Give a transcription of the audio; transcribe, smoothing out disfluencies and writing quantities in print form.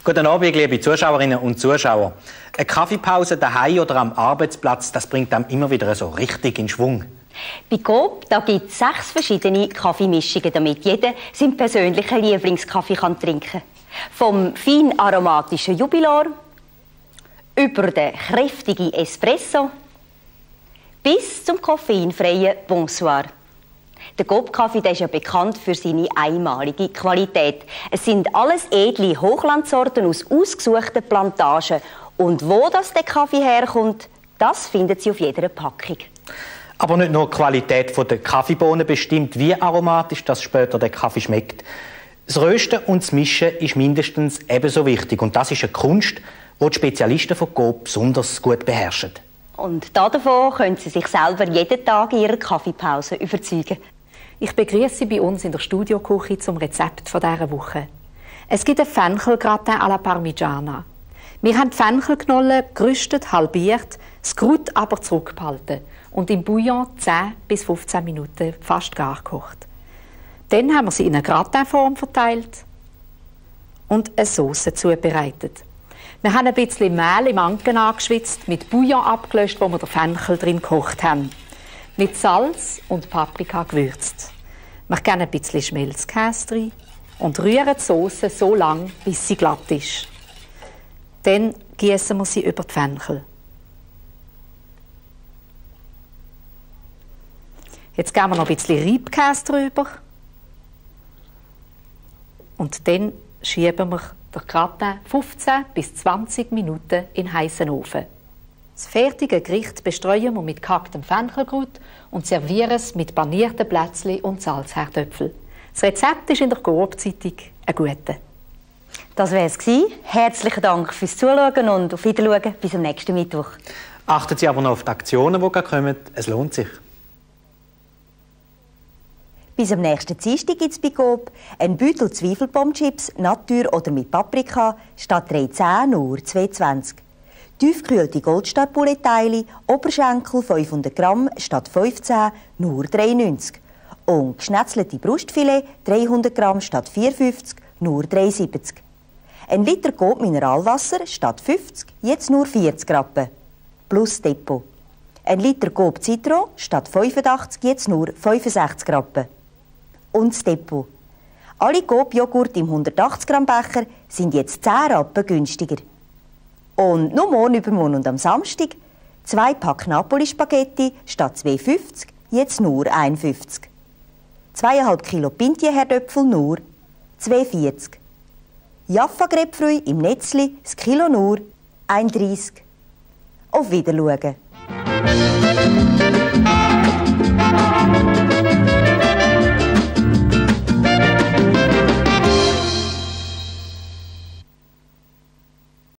Guten Abend, liebe Zuschauerinnen und Zuschauer. Eine Kaffeepause daheim oder am Arbeitsplatz, das bringt einem immer wieder so richtig in Schwung. Bei Coop gibt es 6 verschiedene Kaffeemischungen, damit jeder seinen persönlichen Lieblingskaffee trinken kann. Vom fein aromatischen Jubilar über den kräftigen Espresso bis zum koffeinfreien Bonsoir. Der Coop-Kaffee ist ja bekannt für seine einmalige Qualität. Es sind alles edle Hochlandsorten aus ausgesuchten Plantagen. Und wo der Kaffee herkommt, das finden Sie auf jeder Packung. Aber nicht nur die Qualität der Kaffeebohnen bestimmt, wie aromatisch das später der Kaffee schmeckt. Das Rösten und das Mischen ist mindestens ebenso wichtig. Und das ist eine Kunst, die die Spezialisten von Coop besonders gut beherrschen. Und davon können Sie sich selber jeden Tag in Ihrer Kaffeepause überzeugen. Ich begrüße Sie bei uns in der Studioküche zum Rezept dieser Woche. Es gibt ein Fenchelgratin à la Parmigiana. Wir haben die Fenchelknollen gerüstet, halbiert, das Kraut aber zurückgehalten und im Bouillon 10 bis 15 Minuten fast gar gekocht. Dann haben wir sie in eine Gratinform verteilt und eine Sauce zubereitet. Wir haben ein bisschen Mehl im Anken angeschwitzt, mit Bouillon abgelöscht, wo wir den Fenchel drin gekocht haben. Mit Salz und Paprika gewürzt. Wir geben ein bisschen Schmelzkäse rein und rühren die Sauce so lange, bis sie glatt ist. Dann gießen wir sie über die Fenchel. Jetzt geben wir noch ein bisschen Reibkäse drüber. Und dann schieben wir den Gratin 15 bis 20 Minuten in den heißen Ofen. Das fertige Gericht bestreuen wir mit gehacktem Fenchelkraut und servieren es mit panierten Plätzchen und Salzherdöpfel. Das Rezept ist in der Coop-Zeitung ein gutes. Das war es. Herzlichen Dank fürs Zuschauen und auf Wiedersehen bis am nächsten Mittwoch. Achten Sie aber noch auf die Aktionen, die kommen. Es lohnt sich. Bis am nächsten Dienstag gibt es bei Coop ein Beutel Zwiefelpommes-Chips, Natur oder mit Paprika, statt 3,10 nur 2,20. Tiefgekühlte Goldstar-Poulet-Teile, Oberschenkel 500 Gramm statt 15 nur 3,90. Und geschnetzelte Brustfilet 300 Gramm statt 4,50 nur 3,70. Ein Liter Coop Mineralwasser statt 50 jetzt nur 40 Rappen. Plus Depot. Ein Liter Coop Citron statt 85 jetzt nur 65 Rappen. Und das Depot. Alle Coop-Joghurt im 180 Gramm Becher sind jetzt 10 Rappen günstiger. Und nur morgen, übermorgen und am Samstag 2 Pack Napoli-Spaghetti statt 2,50 jetzt nur 1,50. 2,5 Kilo Pintje-Herdöpfel nur 2,40. Jaffa-Grapefruit im Netzli, das Kilo nur 1,30. Auf Wiedersehen.